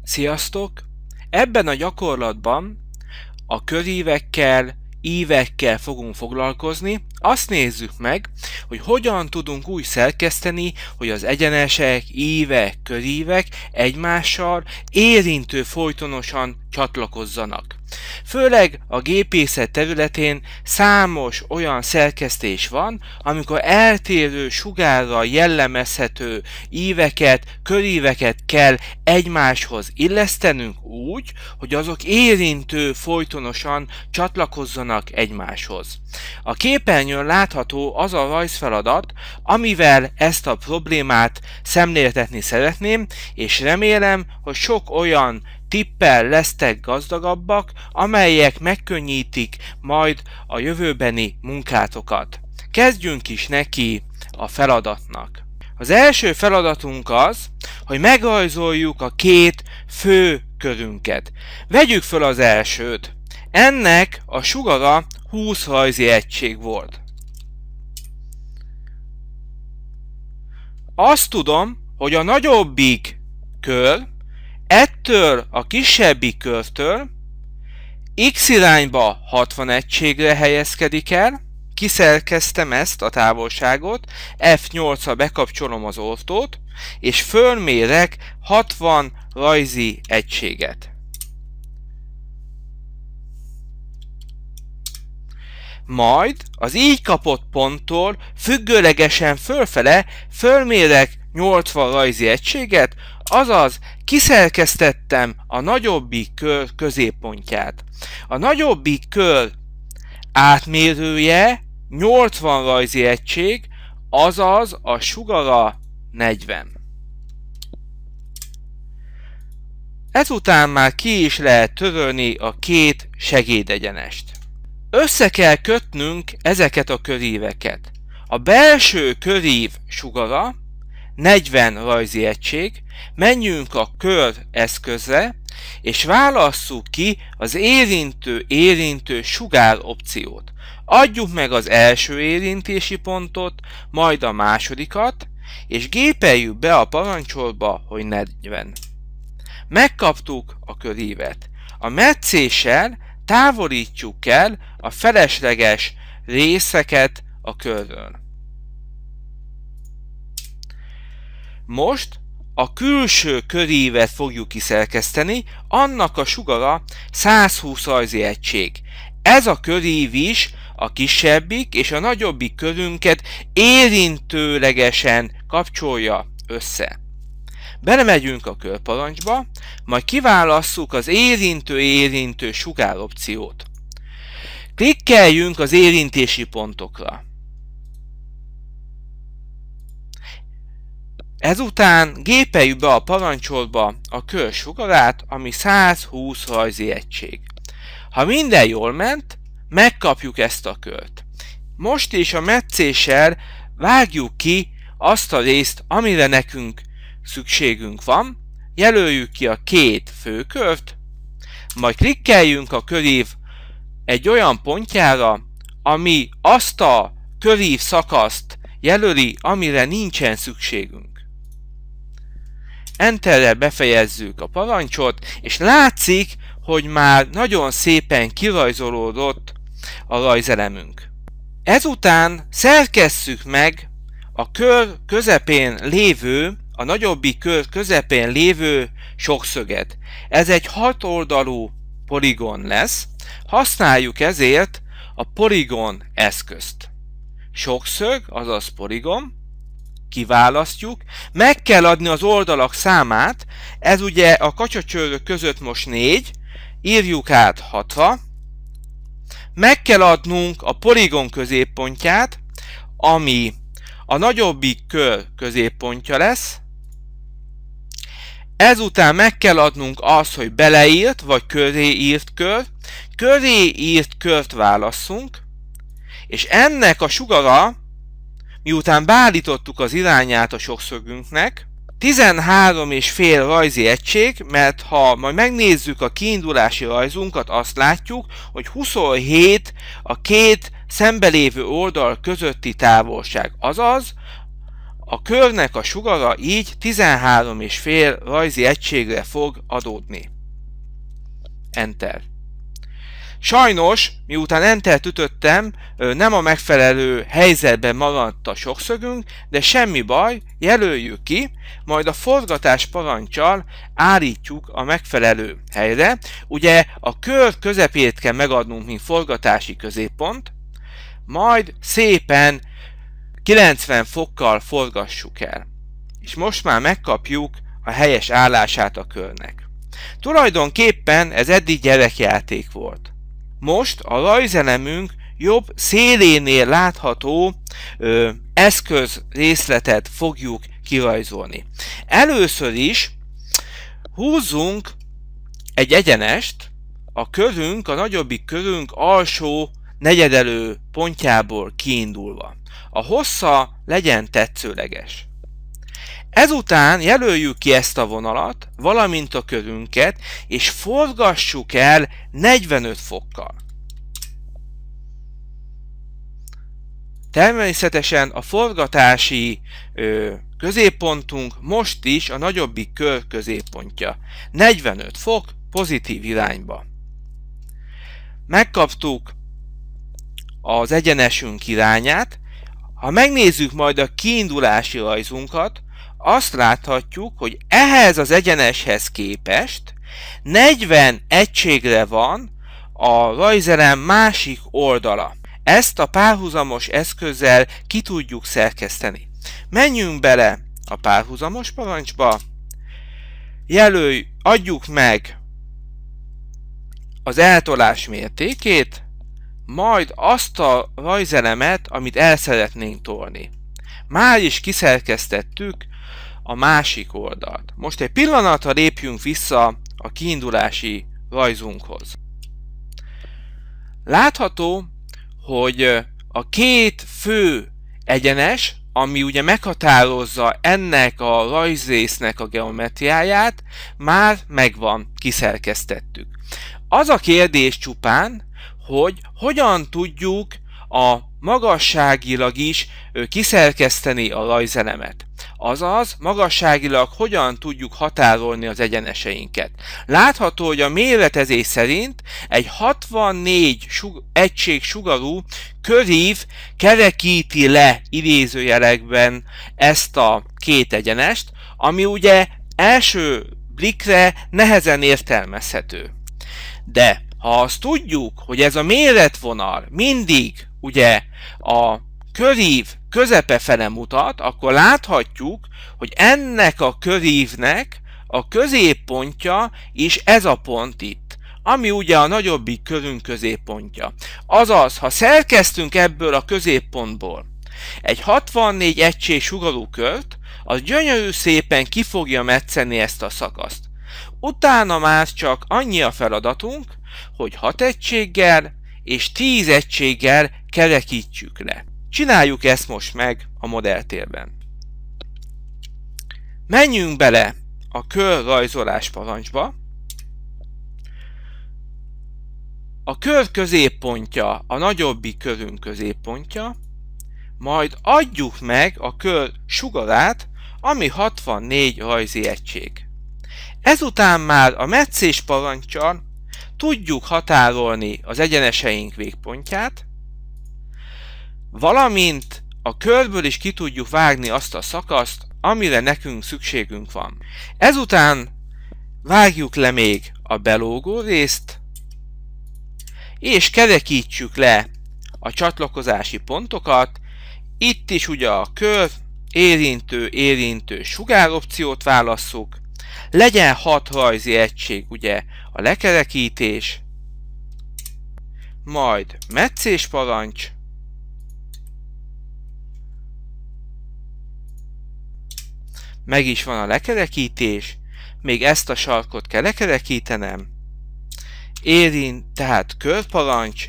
Sziasztok! Ebben a gyakorlatban a körívekkel, ívekkel fogunk foglalkozni. Azt nézzük meg, hogy hogyan tudunk úgy szerkeszteni, hogy az egyenesek, ívek, körívek egymással érintő folytonosan csatlakozzanak. Főleg a gépészet területén számos olyan szerkesztés van, amikor eltérő sugárral jellemezhető íveket, köríveket kell egymáshoz illesztenünk úgy, hogy azok érintő folytonosan csatlakozzanak egymáshoz. A képernyőn látható az a rajzfeladat, amivel ezt a problémát szemléltetni szeretném, és remélem, hogy sok olyan tippel lesztek gazdagabbak, amelyek megkönnyítik majd a jövőbeni munkátokat. Kezdjünk is neki a feladatnak. Az első feladatunk az, hogy megrajzoljuk a két fő körünket. Vegyük föl az elsőt. Ennek a sugara 20 rajzi egység volt. Azt tudom, hogy a nagyobbik kör ettől a kisebbik körtől x irányba 60 egységre helyezkedik el, kiszerkeztem ezt a távolságot, F8-ra bekapcsolom az ortót, és fölmérek 60 rajzi egységet. Majd az így kapott ponttól függőlegesen fölfele fölmérek 80 rajzi egységet, azaz kiszerkesztettem a nagyobbik kör középpontját. A nagyobbik kör átmérője 80 rajzi egység, azaz a sugara 40. Ezután már ki is lehet törölni a két segédegyenest. Össze kell kötnünk ezeket a köríveket. A belső körív sugara 40 rajzi egység, menjünk a kör eszközre, és válasszuk ki az érintő sugár opciót. Adjuk meg az első érintési pontot, majd a másodikat, és gépeljük be a parancsolba, hogy 40. Megkaptuk a körívet. A metszéssel távolítjuk el a felesleges részeket a körről. Most a külső körívet fogjuk kiszerkeszteni, annak a sugara 120 rajzi egység. Ez a körív is a kisebbik és a nagyobbik körünket érintőlegesen kapcsolja össze. Belemegyünk a körparancsba, majd kiválasszuk az érintő sugár opciót. Klikkeljünk az érintési pontokra. Ezután gépeljük be a parancsolba a kör sugarát, ami 120 rajzi egység. Ha minden jól ment, megkapjuk ezt a kört. Most is a metszéssel vágjuk ki azt a részt, amire nekünk szükségünk van, jelöljük ki a két főkört, majd klikkeljünk a körív egy olyan pontjára, ami azt a körív szakaszt jelöli, amire nincsen szükségünk. Enterrel befejezzük a parancsot, és látszik, hogy már nagyon szépen kirajzolódott a rajzelemünk. Ezután szerkesszük meg a kör közepén lévő, a nagyobbik kör közepén lévő sokszöget. Ez egy 6 oldalú poligon lesz, használjuk ezért a poligon eszközt. Sokszög, azaz poligon, kiválasztjuk, meg kell adni az oldalak számát, ez ugye a kacsacsőrök között most 4, írjuk át 6-ra, meg kell adnunk a poligon középpontját, ami a nagyobbik kör középpontja lesz, ezután meg kell adnunk azt, hogy beleírt vagy köré írt kör, köré írt kört válasszunk, és ennek a sugara, miután beállítottuk az irányát a sokszögünknek, 13,5 rajzi egység, mert ha majd megnézzük a kiindulási rajzunkat, azt látjuk, hogy 27 a két szembelévő oldal közötti távolság. Azaz, a körnek a sugara így 13,5 rajzi egységre fog adódni. Enter. Sajnos, miután Entert ütöttem, nem a megfelelő helyzetben maradt a sokszögünk, de semmi baj, jelöljük ki, majd a forgatás parancsal állítjuk a megfelelő helyre. Ugye a kör közepét kell megadnunk, mint forgatási középpont, majd szépen 90 fokkal forgassuk el. És most már megkapjuk a helyes állását a körnek. Tulajdonképpen ez eddig gyerekjáték volt. Most a rajzelemünk jobb szélénél látható eszköz részletet fogjuk kirajzolni. Először is húzzunk egy egyenest a körünk, a nagyobbik körünk alsó negyedelő pontjából kiindulva. A hossza legyen tetszőleges. Ezután jelöljük ki ezt a vonalat, valamint a körünket, és forgassuk el 45 fokkal. Természetesen a forgatási középpontunk most is a nagyobbik kör középpontja. 45 fok pozitív irányba. Megkaptuk az egyenesünk irányát. Ha megnézzük majd a kiindulási rajzunkat, azt láthatjuk, hogy ehhez az egyeneshez képest 40 egységre van a rajzelem másik oldala. Ezt a párhuzamos eszközzel ki tudjuk szerkeszteni. Menjünk bele a párhuzamos parancsba, adjuk meg az eltolás mértékét, majd azt a rajzelemet, amit el szeretnénk tolni. Már is kiszerkesztettük a másik oldalt. Most egy pillanatra lépjünk vissza a kiindulási rajzunkhoz. Látható, hogy a két fő egyenes, ami ugye meghatározza ennek a rajzrésznek a geometriáját, már megvan, kiszerkesztettük. Az a kérdés csupán, hogy hogyan tudjuk a magasságilag is kiszerkeszteni a rajzelemet. Azaz, magasságilag hogyan tudjuk határolni az egyeneseinket. Látható, hogy a méretezés szerint egy 64 egység sugarú körív kerekíti le idézőjelekben ezt a két egyenest, ami ugye első blikre nehezen értelmezhető. De ha azt tudjuk, hogy ez a méretvonal mindig ugye a körív közepe fele mutat, akkor láthatjuk, hogy ennek a körívnek a középpontja is ez a pont itt, ami ugye a nagyobbik körünk középpontja. Azaz, ha szerkesztünk ebből a középpontból egy 64 egység sugarú kört, az gyönyörű szépen ki fogja metszeni ezt a szakaszt. Utána már csak annyi a feladatunk, hogy 6 egységgel és 10 egységgel kerekítsük le. Csináljuk ezt most meg a modelltérben. Menjünk bele a körrajzolás parancsba. A kör középpontja a nagyobbik körünk középpontja, majd adjuk meg a kör sugarát, ami 64 rajzi egység. Ezután már a metszés parancsal tudjuk határolni az egyeneseink végpontját, valamint a körből is ki tudjuk vágni azt a szakaszt, amire nekünk szükségünk van. Ezután vágjuk le még a belógó részt, és kerekítsük le a csatlakozási pontokat. Itt is ugye a kör, érintő sugáropciót válasszuk, legyen 6 rajzi egység ugye a lekerekítés, majd metszés parancs, meg is van a lekerekítés, még ezt a sarkot kell lekerekítenem, tehát körparancs,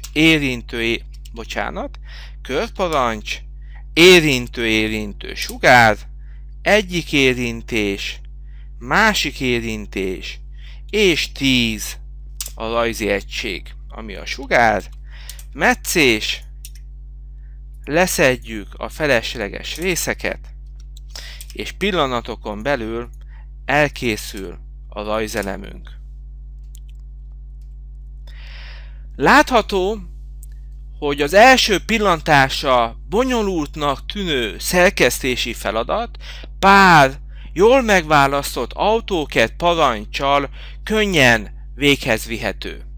körparancs, érintő sugár, egyik érintés, másik érintés, és 10 a rajzi egység, ami a sugár, metszés, leszedjük a felesleges részeket, és pillanatokon belül elkészül a rajzelemünk. Látható, hogy az első pillantásra bonyolultnak tűnő szerkesztési feladat pár jól megválasztott AutoCAD paranccsal könnyen véghez vihető.